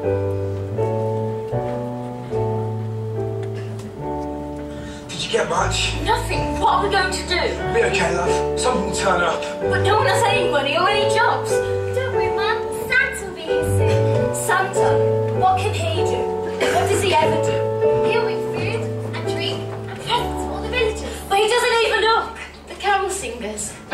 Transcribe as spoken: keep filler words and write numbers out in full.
Did you get much? Nothing. What are we going to do? Be okay, love. Someone will turn up. But no one has any money or any jobs. Don't worry, Mum. Santa will be here soon. Santa, what can he do? What does he ever do? He'll bring food and drink and presents for all the villagers. But he doesn't even look. The carol singers.